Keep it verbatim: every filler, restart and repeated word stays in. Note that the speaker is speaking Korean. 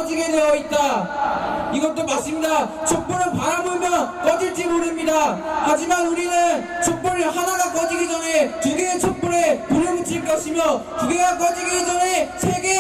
꺼지게 되어 있다. 이것도 맞습니다. 촛불은 바라보면 꺼질지 모릅니다. 하지만 우리는 촛불 하나가 꺼지기 전에 두 개의 촛불에 불을 붙일 것이며 두 개가 꺼지기 전에 세 개의